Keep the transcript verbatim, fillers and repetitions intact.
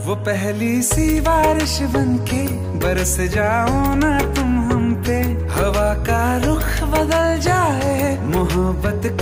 वो पहली सी बारिश बनके बरस जाओ ना तुम हम पे, हवा का रुख बदल जाए, मोहब्बत